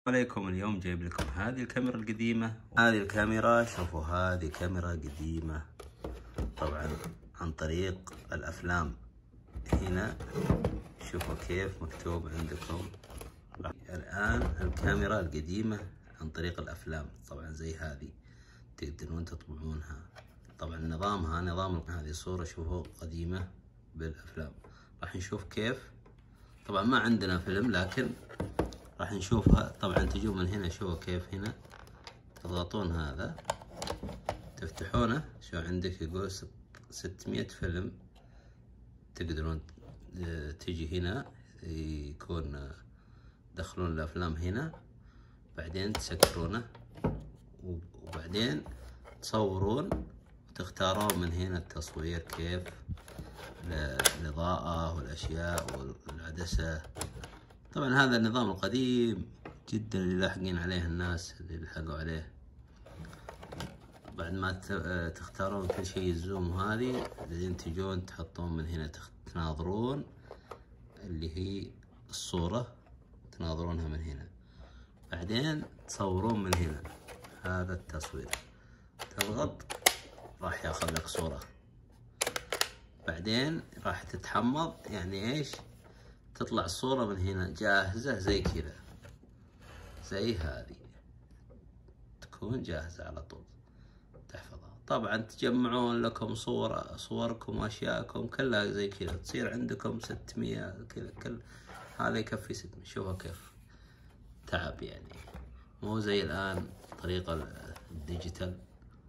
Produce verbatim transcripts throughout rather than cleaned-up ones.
عليكم. اليوم جايب لكم هذه الكاميرا القديمة. هذه الكاميرا شوفوا، هذه كاميرا قديمة طبعا عن طريق الأفلام. هنا شوفوا كيف مكتوب عندكم الآن الكاميرا القديمة عن طريق الأفلام. طبعا زي هذه تقدرون تطبعونها. طبعا نظامها نظام هذه صورة شوفوا قديمة بالأفلام. راح نشوف كيف. طبعا ما عندنا فيلم لكن راح نشوفها. طبعا تجون من هنا شوفوا كيف هنا تضغطون هذا تفتحونه. شو عندك يقول ستمية فيلم. تقدرون تجي هنا يكون تدخلون الأفلام هنا، بعدين تسكرونه وبعدين تصورون وتختارون من هنا التصوير كيف، الإضاءة والأشياء والعدسة. طبعا هذا النظام القديم جدا اللي لاحقين عليه الناس اللي لحقوا عليه. بعد ما تختارون كل شيء الزوم هذه، بعدين تجون تحطون من هنا تناظرون اللي هي الصورة، تناظرونها من هنا، بعدين تصورون من هنا هذا التصوير. تضغط راح ياخذ لك صورة، بعدين راح تتحمض. يعني ايش؟ تطلع الصورة من هنا جاهزة زي كذا، زي هذه تكون جاهزة على طول تحفظها. طبعا تجمعون لكم صورة صوركم واشياءكم كلها زي كذا، تصير عندكم ستمية كذا. كل هذا يكفي ستمية. شوفوا كيف تعب، يعني مو زي الآن طريقة الديجيتال.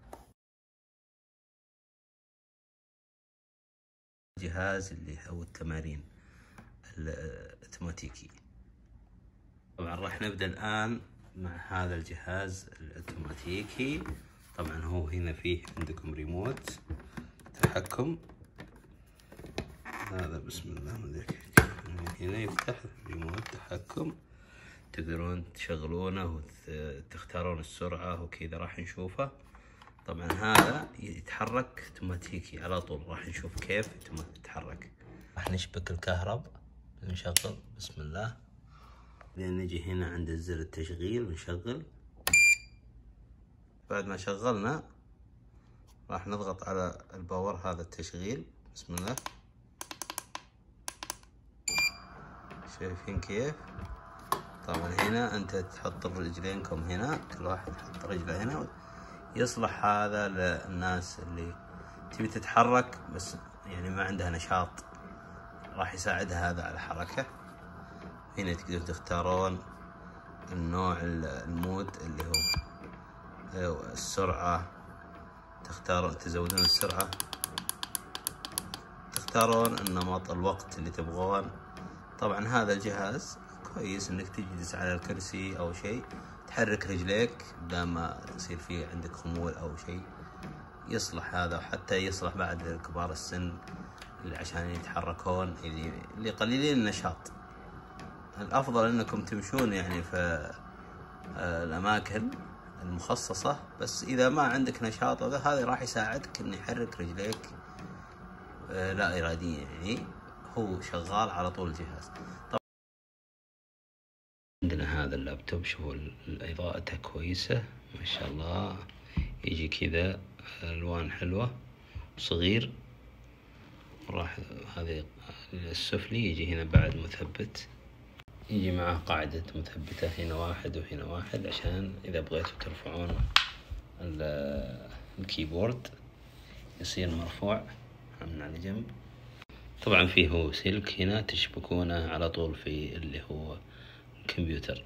جهاز اللي هو التمارين الاوتوماتيكي. طبعا راح نبدأ الآن مع هذا الجهاز الاوتوماتيكي. طبعا هو هنا فيه عندكم ريموت تحكم. هذا بسم الله مذيك هنا يفتح ريموت تحكم، تقدرون تشغلونه وتختارون السرعة وكذا راح نشوفه. طبعا هذا يتحرك اوتوماتيكي على طول، راح نشوف كيف يتحرك. راح نشبك الكهرب، نشغل بسم الله، بعدين نجي هنا عند زر التشغيل ونشغل. بعد ما شغلنا راح نضغط على الباور هذا التشغيل بسم الله. شايفين كيف؟ طبعا هنا انت تحط رجلينكم هنا، كل واحد يحط رجله هنا. يصلح هذا للناس اللي تبي تتحرك بس يعني ما عندها نشاط، راح يساعدها هذا على الحركة. هنا تقدرون تختارون النوع المود اللي هو السرعة، تختارون تزودون السرعة، تختارون النمط الوقت اللي تبغون. طبعا هذا الجهاز كويس انك تجلس على الكرسي او شيء، تحرك رجليك بدل ما يصير فيه عندك خمول او شيء. يصلح هذا، حتى يصلح بعد كبار السن اللي عشان يتحركون، اللي, اللي قليلين النشاط. الافضل انكم تمشون يعني في الاماكن المخصصة، بس اذا ما عندك نشاط هذا راح يساعدك ان يحرك رجليك لا اراديا، يعني هو شغال على طول الجهاز. عندنا هذا اللابتوب شوفوا اضاءته كويسة ما شاء الله، يجي كذا الوان حلوة صغير. راح هذا السفلي يجي هنا بعد مثبت، يجي معه قاعدة مثبتة هنا واحد وهنا واحد، عشان إذا بغيتوا ترفعون الكيبورد يصير مرفوع من على جنب. طبعا فيه سلك هنا تشبكونه على طول في اللي هو الكمبيوتر.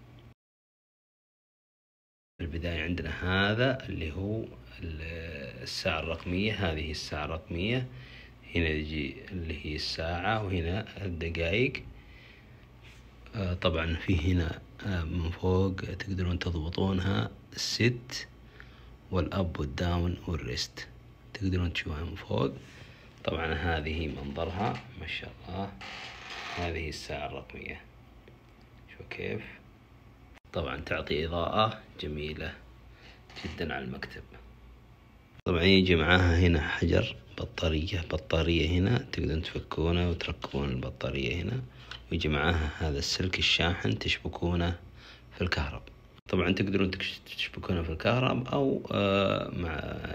في البداية عندنا هذا اللي هو الساعة الرقمية. هذه الساعة الرقمية، هنا يجي اللي هي الساعة وهنا الدقائق. طبعا في هنا من فوق تقدرون تضبطونها الست والأب والداون والريست، تقدرون تشوفها من فوق. طبعا هذه منظرها ما شاء الله. هذه الساعة الرقمية شو كيف. طبعا تعطي إضاءة جميلة جدا على المكتب. طبعا يجي معاها هنا حجر بطارية، بطارية هنا تقدرون تفكونه وتركبون البطارية هنا، ويجي معاها هذا السلك الشاحن تشبكونه في الكهرب. طبعا تقدرون تشبكونها في الكهرب أو مع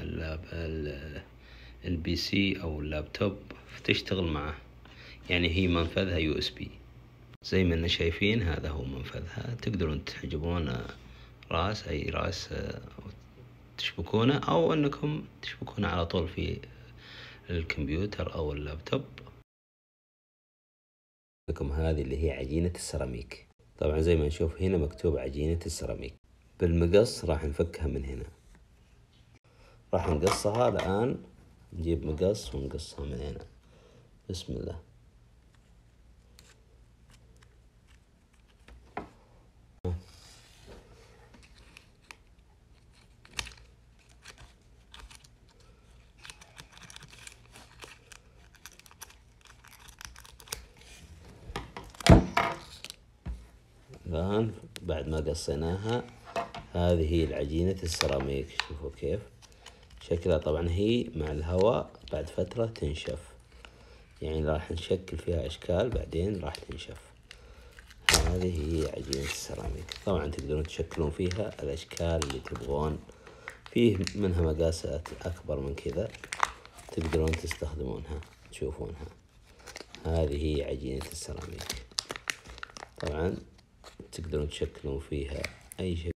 البي سي أو اللابتوب تشتغل معه، يعني هي منفذها يو اس بي زي ما إننا شايفين. هذا هو منفذها، تقدرون تحجبون راس أي راس تشبكونه، أو أنكم تشبكونه على طول في الكمبيوتر أو اللابتوب. لكم هذه اللي هي عجينة السيراميك. طبعا زي ما نشوف هنا مكتوب عجينة السيراميك. بالمقص راح نفكها من هنا، راح نقصها الآن. نجيب مقص ونقصها من هنا. بسم الله. الآن بعد ما قصيناها، هذه هي العجينة السيراميك. شوفوا كيف شكلها. طبعا هي مع الهواء بعد فترة تنشف، يعني راح نشكل فيها أشكال بعدين راح تنشف. هذه هي عجينة السيراميك. طبعا تقدرون تشكلون فيها الأشكال اللي تبغون، فيه منها مقاسات أكبر من كذا تقدرون تستخدمونها تشوفونها. هذه هي عجينة السيراميك. طبعا تقدرون تشكلون فيها أي شيء.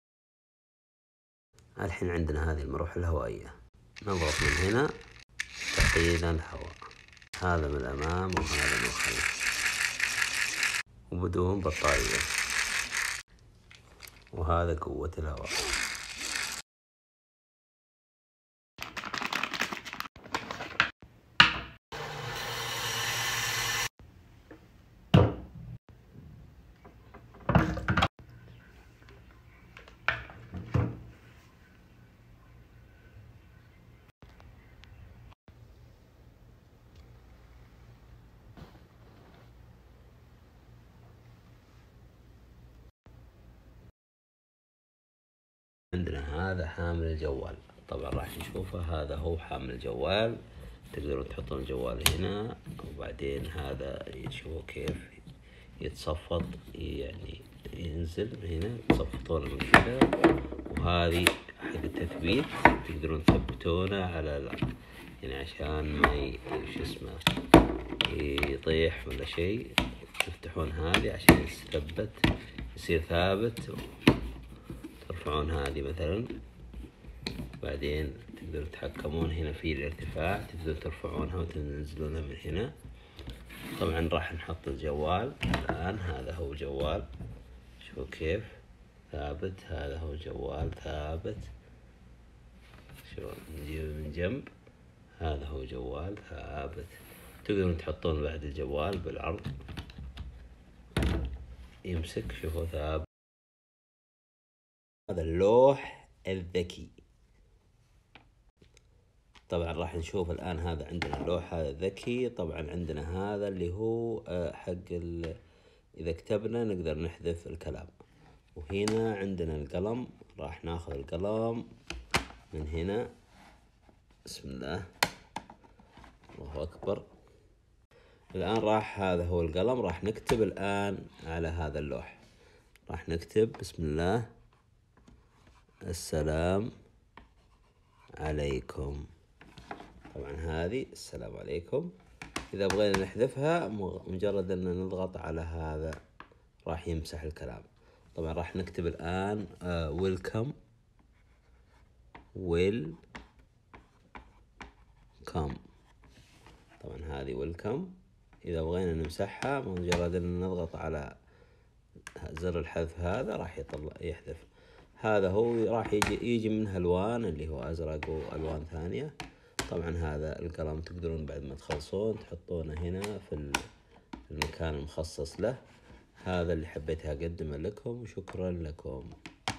الحين عندنا هذه المروحة الهوائية، نضغط من هنا تعطينا الهواء، هذا من الأمام وهذا من الخلف وبدون بطارية، وهذا قوة الهواء. عندنا هذا حامل الجوال. طبعا راح نشوفه، هذا هو حامل الجوال. تقدرون تحطون الجوال هنا، وبعدين هذا تشوفوا كيف يتصفط، يعني ينزل هنا تصفطونه من كذا. وهذه حق التثبيت، تقدرون تثبتونه على يعني عشان ما شو اسمه يطيح ولا شيء. تفتحون هذه عشان يثبت يصير ثابت. ترفعون هذه مثلا، بعدين تقدرون تتحكمون هنا في الارتفاع، تقدرون ترفعونها وتنزلونها من هنا. طبعا راح نحط الجوال الآن. هذا هو جوال، شوفوا كيف ثابت. هذا هو جوال ثابت. شو نجيبه من جنب، هذا هو جوال ثابت. تقدرون تحطون بعد الجوال بالعرض يمسك، شوفوا ثابت. هذا اللوح الذكي. طبعا راح نشوف الآن. هذا عندنا اللوح هذا الذكي. طبعا عندنا هذا اللي هو حق إذا كتبنا نقدر نحذف الكلام. وهنا عندنا القلم، راح ناخذ القلم من هنا. بسم الله، الله أكبر. الآن راح هذا هو القلم، راح نكتب الآن على هذا اللوح. راح نكتب بسم الله السلام عليكم. طبعا هذه السلام عليكم. إذا بغينا نحذفها مجرد أن نضغط على هذا راح يمسح الكلام. طبعا راح نكتب الآن ويلكم ويل كم. طبعا هذه ويلكم. إذا بغينا نمسحها مجرد أن نضغط على زر الحذف هذا راح يطلع يحذف. هذا هو راح يجي يجي منها ألوان اللي هو أزرق وألوان ثانية. طبعا هذا القلم تقدرون بعد ما تخلصون تحطونه هنا في المكان المخصص له. هذا اللي حبيت أقدمه لكم، وشكرا لكم.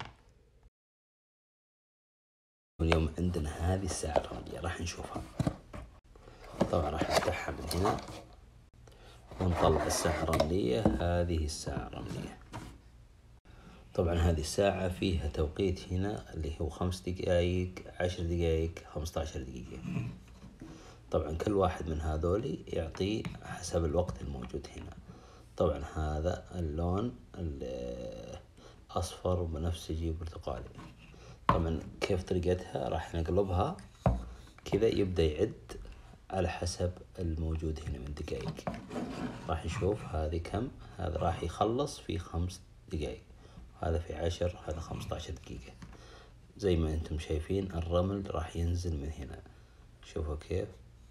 اليوم عندنا هذه الساعة الرملية، راح نشوفها. طبعا راح نفتحها من هنا ونطلع الساعة الرملية. هذه الساعة الرملية. طبعا هذه الساعة فيها توقيت هنا اللي هو خمس دقائق، عشر دقائق، خمسة عشر دقيقة. طبعا كل واحد من هذول يعطي حسب الوقت الموجود هنا. طبعا هذا اللون أصفر بنفسجي برتقالي. طبعا كيف طريقتها؟ راح نقلبها كذا، يبدأ يعد على حسب الموجود هنا من دقائق. راح نشوف هذه كم، هذا راح يخلص في خمس دقائق، هذا في عشر، هذا خمسة عشر دقيقة. زي ما انتم شايفين الرمل راح ينزل من هنا، شوفوا كيف.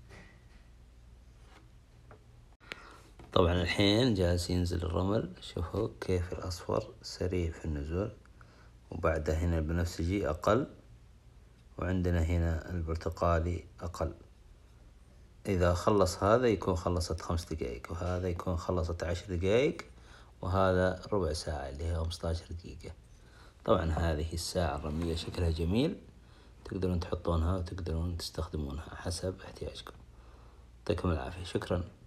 طبعا الحين جالس ينزل الرمل، شوفوا كيف الأصفر سريع في النزول، وبعده هنا البنفسجي أقل، وعندنا هنا البرتقالي أقل. إذا خلص هذا يكون خلصت خمس دقائق، وهذا يكون خلصت عشر دقائق، وهذا ربع ساعة اللي هي خمسة عشر دقيقة. طبعا هذه الساعة الرملية شكلها جميل، تقدرون تحطونها وتقدرون تستخدمونها حسب احتياجكم. يعطيكم العافية، شكرا.